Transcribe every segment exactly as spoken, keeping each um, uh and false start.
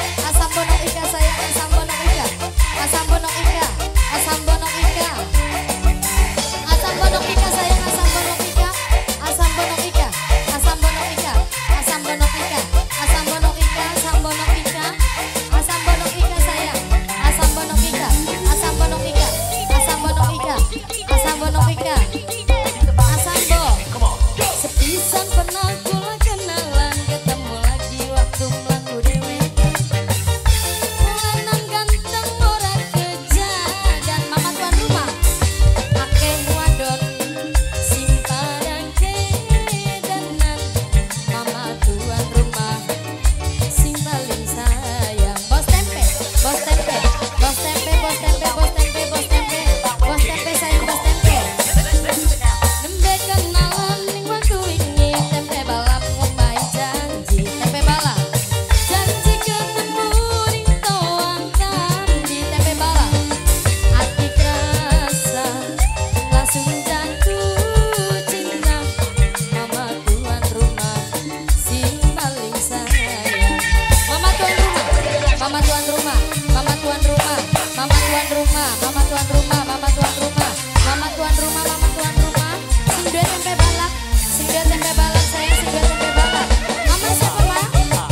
asam bonok ika sayang, asam bonok ika, asam bonok ika, asam bonok ika, asam bonok ika sayang, asam bonok ika, asam bonok ika, asam bonok ika, asam bonok ika, asam bonok ika, asam bonok ika, asam bonok ika sayang, asam bonok ika, asam bonok ika, asam bonok ika, asam bonok ika, asam bo, sepisan pernah kula kenalan ketemu lagi waktu melaku dewe. Lanang ganteng ora kerja dan mama tuan rumah akeh wadon sing padang kedanan. Mama tuan rumah sing paling sayang. Bos tempe, bos tempe, bos tempe, bos tempe, bos tempe, bos tempe, bos tempe sayang, bos tempe. Nembe kenalan ning waktu ini tempe balap ngombai janji, tempe balap janji ketemu ning toang kambi. Tempe balap hati kerasa langsung jatuh cinta. Mama tuan rumah sing paling sayang. Mama tuan rumah, mama tuan rumah, mama tuan rumah, mama tuan rumah, mama tuan rumah, mama tuan rumah, mama tuan rumah, mama tuan rumah. Sing duwe tempe balap, sing duwe tempe balap sayang, sing duwe tempe balap. Mama siapa ma?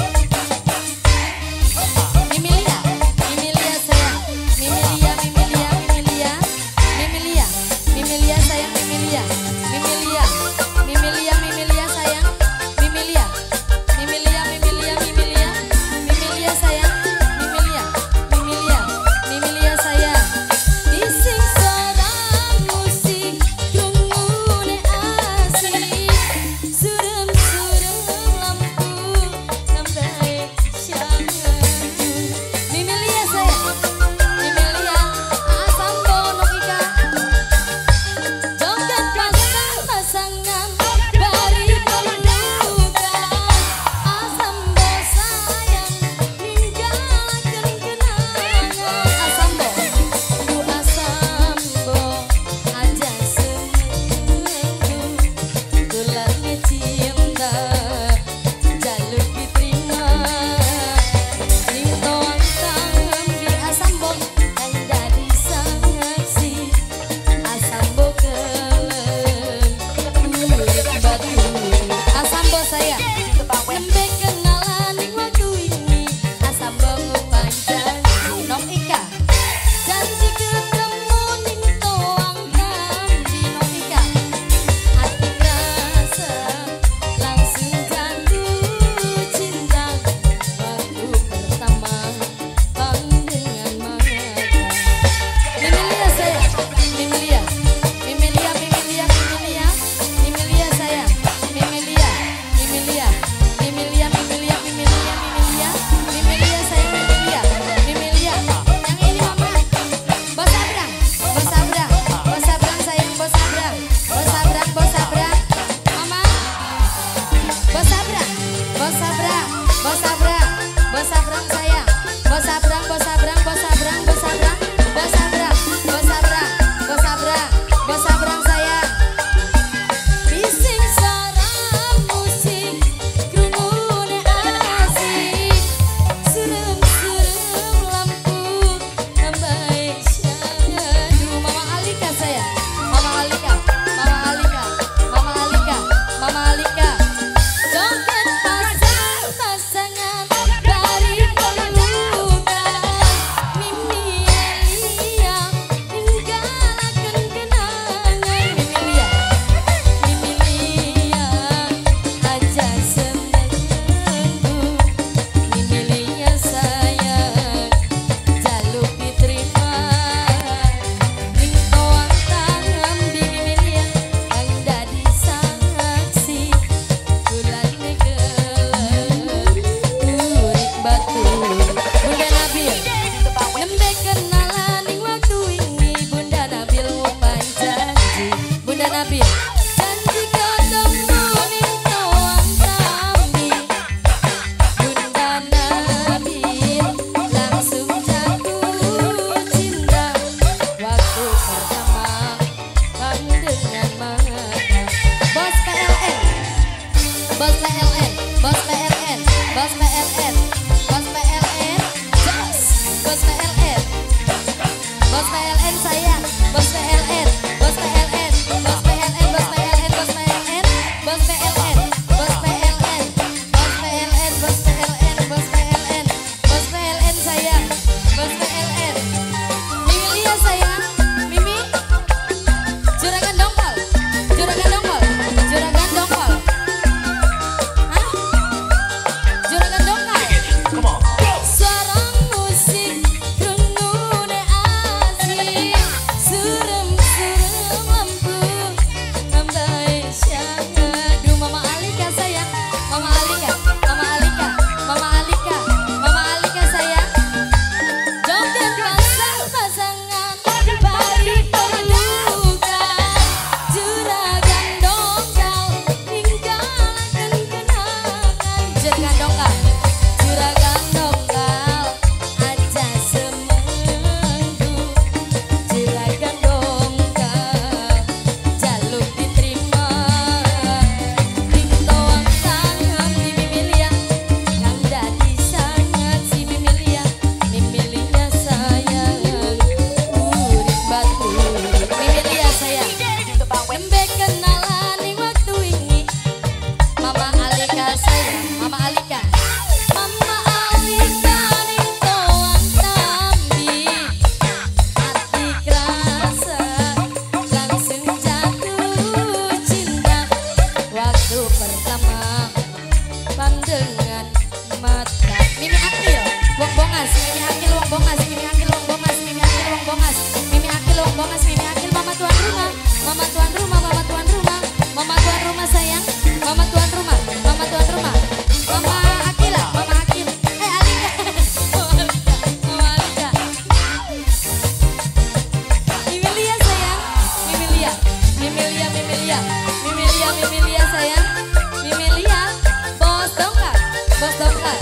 Mimilia, Mimilia sayang, Mimilia, Mimilia, Mimilia, Mimilia, Mimilia sayang, Mimilia, Mimilia, Mimilia, Mimilia sayang, Mimilia, Mimilia, Mimilia, Mimilia, Mimilia sayang, Mimilia, Mimilia, Mimilia sayang. Bising sarang musik krungune asik, surem-surem lampu nambahe syandu. Mimilia sayang, Mimilia, asam bonok ika, joget pasang-pasangan bari pelukan. Asam bo sayang ninggalaken kenangan. Asam bo, ku asam bo aja seminggu, tulangnya cinta jaluk diterima. Ning toang kambi asam bo kang dadi saksi. Asam bo kelem urip batu. Asam bo sayang, nembe kenalan ning waktu ini. Asam bo ngumpai janji, nok ika janji ketemu ning toang kambi. Nok ika hati kerasa langsung jatuh cinta waktu pertama pandangan mata. Mimilia sayang, Mimilia, Mimilia, Mimilia, Mimilia, Mimilia sayang, Mimilia, Mimilia, Mimilia, Mimilia, Mimilia, Mimilia, Mimilia sayang, Mimilia, Mimilia. Yang ini mama, bos abrang, bos abrang, bos abrang sayang, bos abrang, bos abrang, bos abrang, mama, bos abrang, bos abrang, bos abrang, bos abrang sayang, bos abrang, bos abrang, bos abrang, bos abrang, bos abrang, bos abrang, bos abrang, bos abrang sayang. Bising sarang musik krungune asik, surem-surem lampu nambahe syandu. Mama Alika sayang, Mama Alika, Mama Alika, Mama Alika, Mama Alika. Joget pasang-pasangan bari pelukan. Mimilia ninggalaken kenangan. Mimilia, Mimilia aja seminggu. Mimilia sayang jaluk diterima. Ning toang kambi Mimilia kang dadi saksi. Tulane kelem urip batu. Bunda Nabil, nembe kenalan ning waktu ini. Bunda Nabil ngumpai janji, Bunda Nabil janji ketemu ning toang kambi. Bunda Nabil langsung jatuh cinta waktu pertama pandangan mata. Bos P L N, Bos P L N, Bos P L N, Bos P L N, Bos P L N, bongas, Mimi Akil wong bongas, Mimi Akil wong bongas, Mimi Akil wong bongas, Mimi Akil wong bongas, Mimi Akil mama tuan rumah, mama tuan rumah, mama tuan rumah, mama tuan rumah sayang, mama tuan rumah, mama tuan rumah, mama Akila, mama Akil, eh Alika, mama Alika, Mimilia sayang, Mimilia, Mimilia, Mimilia, Mimilia, Mimilia sayang, Mimilia, bos dongkal, bos dongkal.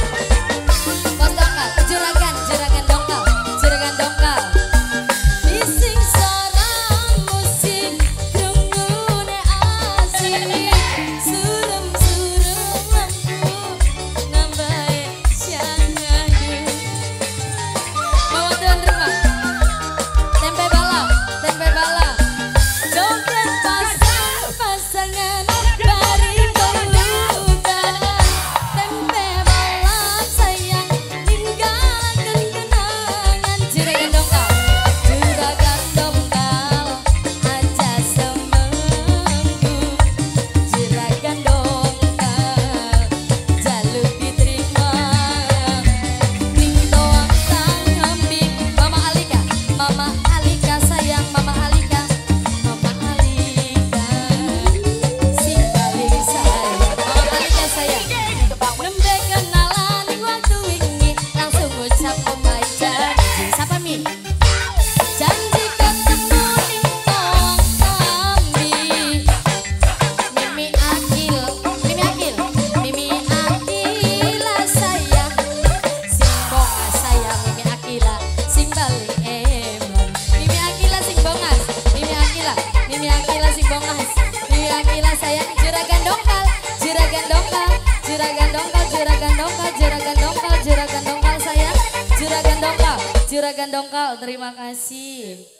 Juragan, juragan dongkal, juragan dongkal. Bising sarang musik krungune asik, surem-surem lampu nambahe syangayu. Bawa tuan rumah, tempe bala, tempe bala. Joget pasang-pasangan bari keludan. Tempe bala sayang ninggalkan kenangan. Juragan dongkal, juragan dongkal aja semenggu. Juragan dongkal jaluk diterima. Ning doang sang ngembik. Mama Alika, Mama Alika sayang, Mama Alika, Mama Alika sing paling sayang. Mama Alika sayang. Nembe kenalan waktu wingi langsung ngucap omahe janji. Sapa Mi? Janji ketemu ning tawang kami. Mimi Akil, Mimi Akil, Mimi Akila sayang. Sing bongas sayang, Mimi Akila sing balik emon. Mimi Akila sing bongas, Mimi Akila, Mimi Akila sing bongas, Mimi Akila sayang. Juragan dongkal, juragan dongkal, juragan dongkal, juragan dongkal, juragan dongkal, juragan dongkal sayang. Juragan dongkal, juragan dongkal, terima kasih.